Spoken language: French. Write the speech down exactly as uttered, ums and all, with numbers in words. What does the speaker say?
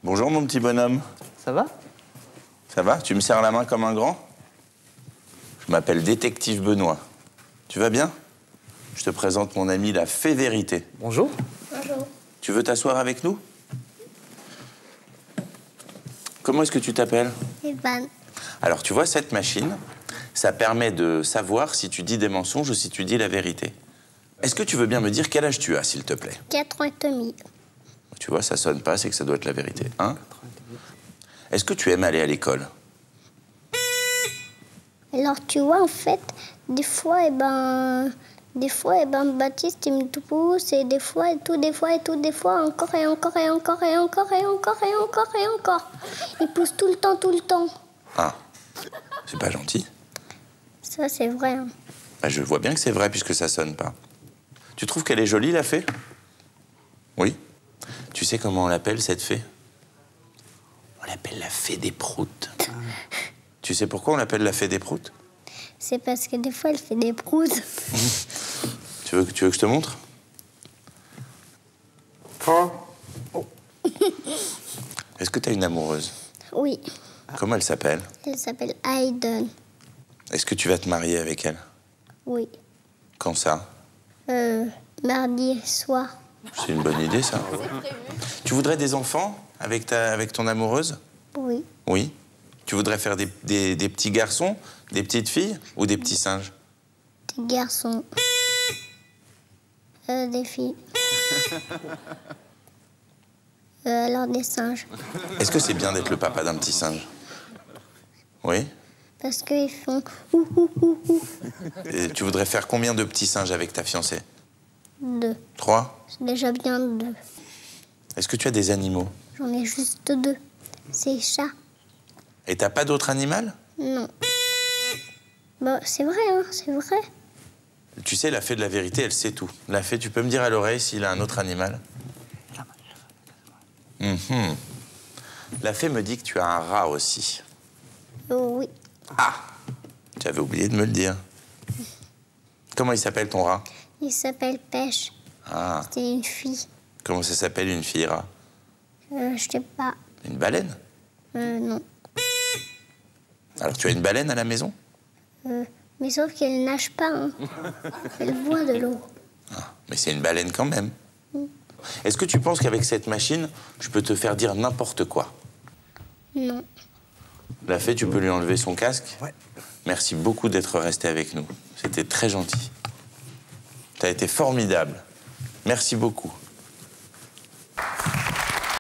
Bonjour mon petit bonhomme. Ça va? Ça va? Tu me serres la main comme un grand? Je m'appelle Détective Benoît. Tu vas bien? Je te présente mon ami la Fée Vérité. Bonjour. Bonjour. Tu veux t'asseoir avec nous? Comment est-ce que tu t'appelles? Evan. Alors tu vois, cette machine, ça permet de savoir si tu dis des mensonges ou si tu dis la vérité. Est-ce que tu veux bien me dire quel âge tu as, s'il te plaît? Quatre ans et demi. Tu vois, ça sonne pas, c'est que ça doit être la vérité. Hein? Est-ce que tu aimes aller à l'école? Alors, tu vois, en fait, des fois, eh ben... Des fois, eh ben, Baptiste, il me pousse, et des fois, et tout, des fois, et tout, des fois, encore, et encore, et encore, et encore, et encore, et encore, et encore. Il pousse tout le temps, tout le temps. Ah, c'est pas gentil. Ça, c'est vrai. Hein. Bah, je vois bien que c'est vrai, puisque ça sonne pas. Tu trouves qu'elle est jolie, la fée? Oui. Tu sais comment on l'appelle, cette fée? On l'appelle la fée des proutes. Tu sais pourquoi on l'appelle la fée des proutes? C'est parce que des fois, elle fait des proutes. Tu veux, tu veux que je te montre? Oh. Est-ce que tu as une amoureuse? Oui. Comment elle s'appelle? Elle s'appelle Hayden. Est-ce que tu vas te marier avec elle? Oui. Quand ça? Euh, mardi soir. C'est une bonne idée, ça. Tu voudrais des enfants avec, ta, avec ton amoureuse? Oui. Oui. Tu voudrais faire des, des, des petits garçons, des petites filles ou des petits singes? Des garçons. Euh, des filles. Euh, alors des singes. Est-ce que c'est bien d'être le papa d'un petit singe? Oui. Parce qu'ils font ouh, ouh, ouh, ouh. Et tu voudrais faire combien de petits singes avec ta fiancée? Deux. Trois? C'est déjà bien deux. Est-ce que tu as des animaux? J'en ai juste deux. C'est chat. Et t'as pas d'autre animal? Non. Bah, c'est vrai, hein, c'est vrai. Tu sais, la fée de la vérité, elle sait tout. La fée, tu peux me dire à l'oreille s'il a un autre animal? Mm-hmm. La fée me dit que tu as un rat aussi. Oh, oui. Ah! Tu avais oublié de me le dire. Comment il s'appelle ton rat? Il s'appelle Pêche. Ah. C'est une fille. Comment ça s'appelle une fille rat? Euh, je sais pas. Une baleine? Euh, non. Alors tu as une baleine à la maison? Euh, mais sauf qu'elle nage pas, hein. Elle boit de l'eau. Ah, mais c'est une baleine quand même. Mm. Est-ce que tu penses qu'avec cette machine, je peux te faire dire n'importe quoi? Non. La fée, tu peux lui enlever son casque? Ouais. Merci beaucoup d'être resté avec nous. C'était très gentil. Tu as été formidable. Merci beaucoup.